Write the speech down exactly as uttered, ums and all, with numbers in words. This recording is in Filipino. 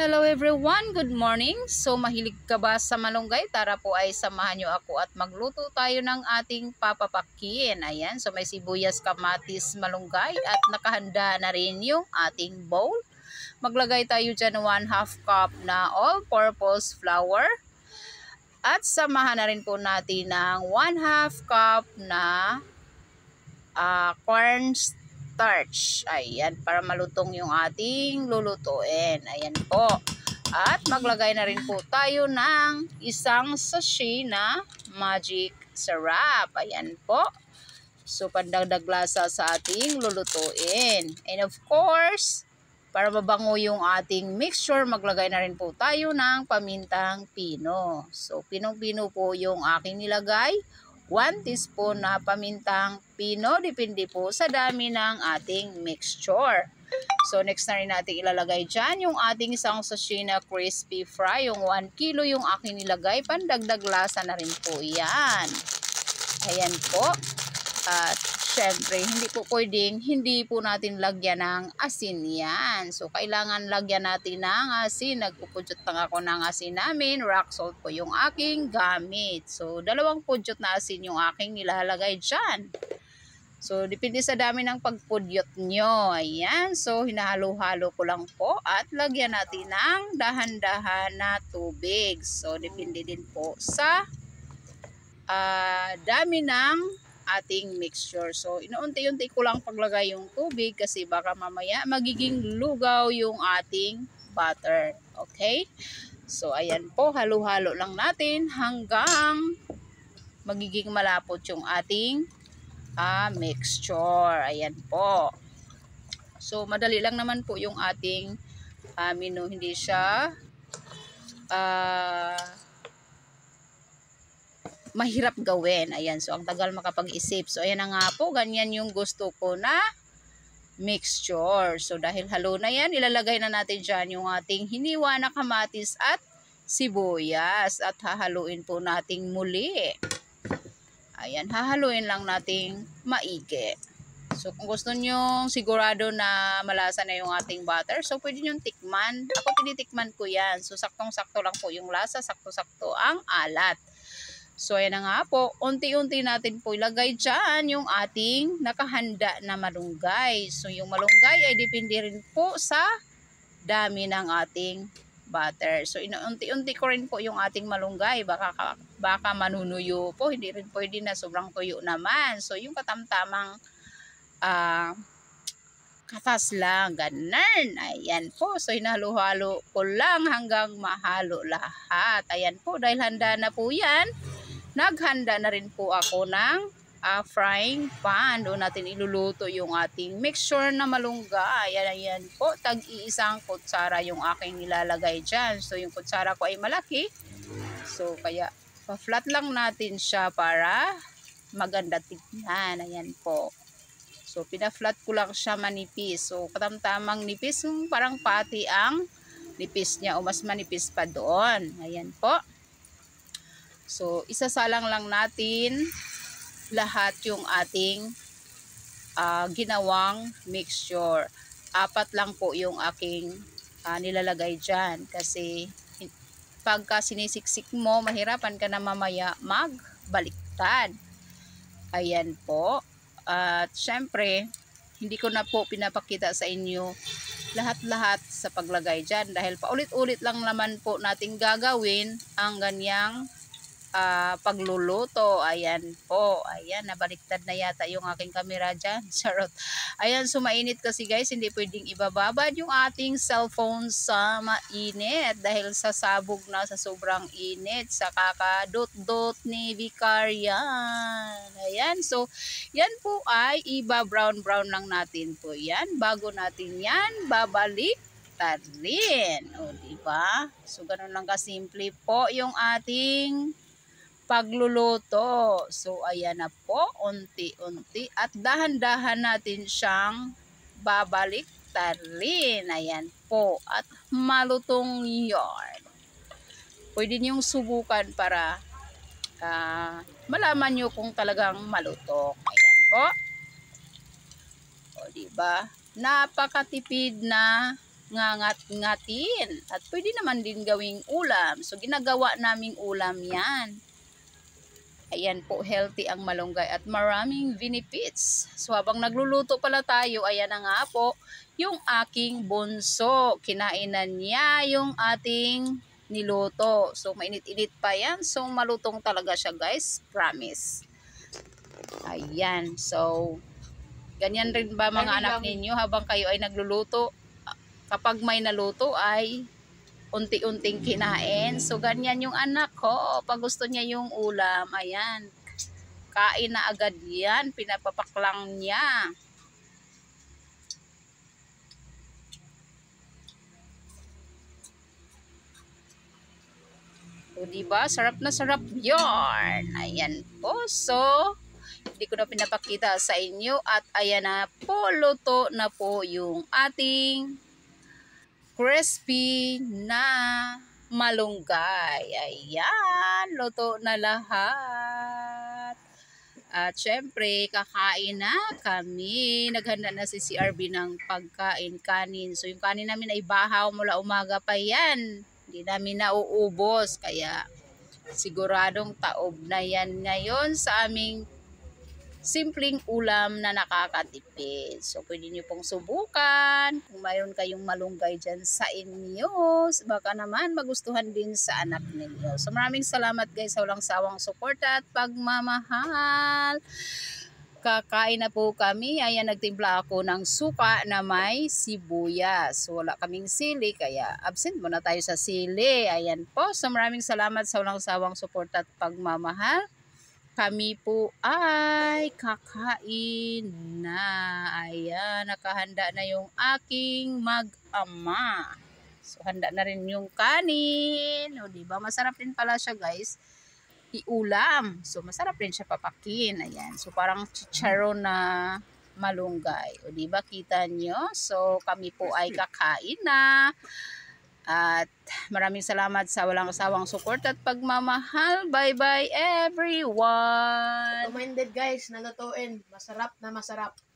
Hello everyone, good morning. So mahilig ka ba sa malunggay? Tara po ay samahan nyo ako at magluto tayo ng ating papapakin. Ayan, so may sibuyas, kamatis, malunggay at nakahanda na rin yung ating bowl. Maglagay tayo dyan one half cup na all-purpose flour. At samahan na rin po natin ng one half cup na uh, corn starch. Ayan, para malutong yung ating lulutuin. Ayan po. At maglagay na rin po tayo ng isang sachet na magic syrup. Ayan po. So, pandagdag lasa sa ating lulutuin. And of course, para mabango yung ating mixture, maglagay na rin po tayo ng pamintang pino. So, pinong-pino po yung aking nilagay. one teaspoon na pamintang pino, depende po sa dami ng ating mixture. So next na rin natin ilalagay dyan yung ating isang sachet na crispy fry, yung one kilo yung aking nilagay, pandagdag lasa na rin po yan. Ayan po. At syempre, hindi po pwedeng hindi po natin lagyan ng asin yan. So, kailangan lagyan natin ng asin. Nagpupudyot lang ako ng asin namin. Rock salt po yung aking gamit. So, dalawang pudyot na asin yung aking nilalagay dyan. So, depende sa dami ng pagpudyot nyo. Ayan. So, hinahalo-halo ko lang po. At lagyan natin ng dahan-dahan na tubig. So, depende din po sa uh, dami ng ating mixture. So, inuunti-unti ko lang paglagay yung tubig kasi baka mamaya magiging lugaw yung ating butter. Okay? So, ayan po. Halo-halo lang natin hanggang magiging malapot yung ating uh, mixture. Ayan po. So, madali lang naman po yung ating uh, menu. Hindi siya uh, mahirap gawin. Ayan, so ang tagal makapag-isip. So ayan na nga po, ganyan yung gusto ko na mixture. So dahil halo na yan, ilalagay na natin dyan yung ating hiniwa na kamatis at sibuyas. At hahaluin po nating muli. Ayan, hahaluin lang nating maigi. So kung gusto nyo sigurado na malasa na yung ating butter, so pwede nyo tikman. Ako tinitikman ko yan. So saktong-sakto lang po yung lasa, sakto-sakto ang alat. So, ayan na nga po, unti-unti natin po ilagay dyan yung ating nakahanda na malunggay. So, yung malunggay ay depende rin po sa dami ng ating butter. So, unti-unti ko rin po yung ating malunggay. Baka, baka manunuyo po, hindi rin pwede na sobrang tuyo naman. So, yung katamtamang uh, katas lang, ganun. Ayan po. So, hinalo-halo ko lang hanggang mahalo lahat. Ayan po, dahil handa na po yan. Naghanda na rin po ako ng uh, frying pan. Doon natin iluluto yung ating mixture na malunggay. Ayan, ayan po. Tag-iisang kutsara yung aking nilalagay dyan. So, yung kutsara ko ay malaki. So, kaya pa-flat lang natin siya para maganda tignan. Ayan po. So, pina-flat ko lang siya manipis. So, katamtamang nipis. Yung parang pati ang nipis niya o mas manipis pa doon. Ayan po. So, isasalang lang natin lahat yung ating uh, ginawang mixture. Apat lang po yung aking uh, nilalagay dyan. Kasi pagka sinisiksik mo, mahirapan ka na mamaya magbaliktad. Ayan po. At syempre, hindi ko na po pinapakita sa inyo lahat-lahat sa paglagay dyan. Dahil paulit-ulit lang naman po natin gagawin ang ganyang Uh, pagluluto. Ayan po. Ayan, nabaliktad na yata yung aking camera dyan. Charot. Ayan, sumainit kasi guys, hindi pwedeng ibababad yung ating cellphone sa mainit dahil sa sabog na sa sobrang init, sa kakadot-dot ni Vicarian. Ayan, so yan po ay iba-brown-brown lang natin po yan. Bago natin yan, babalik rin. O, diba? So, ganun lang kasimple po yung ating pagluluto. So, ayan na po, unti-unti. At dahan-dahan natin siyang babalik rin. Ayan po. At malutong yarn. Pwede niyong subukan para uh, malaman nyo kung talagang malutok. Ayan po. O, diba? Napakatipid na ngangat-ngatin. At pwede naman din gawing ulam. So, ginagawa naming ulam yan. Ayan po, healthy ang malunggay at maraming benefits. So, habang nagluluto pala tayo, ayan na nga po, yung aking bunso. Kinainan niya yung ating niluto. So, mainit-init pa yan. So, malutong talaga siya, guys. Promise. Ayan. So, ganyan rin ba mga anak ninyo habang kayo ay nagluluto? Kapag may naluto ay unti-unting kinain. So, ganyan yung anak ko. Pag gusto niya yung ulam, ayan. Kain na agad yan. Pinapapaklang niya. O, diba? Sarap na sarap yarn. Ayan po. So, hindi ko na pinapakita sa inyo. At ayan na po, luto na po yung ating crispy na malunggay. Ayan, luto na lahat. At syempre, kakain na kami. Naghanda na si C R B ng pagkain, kanin. So, yung kanin namin ay bahaw mula umaga pa yan. Hindi namin nauubos. Kaya, siguradong taob na yan ngayon sa aming simpleng ulam na nakakatipid. So, pwede nyo pong subukan. Kung mayroon kayong malunggay dyan sa inyo, baka naman magustuhan din sa anak ninyo. So, maraming salamat guys sa walang sawang suporta at pagmamahal. Kakain na po kami. Ayan, nagtimpla ako ng suka na may sibuyas. So, wala kaming sili, kaya absent muna tayo sa sili. Ayan po. So, maraming salamat sa walang sawang suporta at pagmamahal. Kami po ay kakain na. Ayan, nakahanda na yung aking mag-ama. So, handa na rin yung kanin. O, diba? Masarap din pala siya, guys. Iulam. So, masarap din siya papakin. Ayan. So, parang chicharon na malunggay. O, diba? Kita nyo? So, kami po ay kakain na. At maraming salamat sa walang asawang support at pagmamahal. Bye-bye everyone! Recommended guys na lutuin. Masarap na masarap.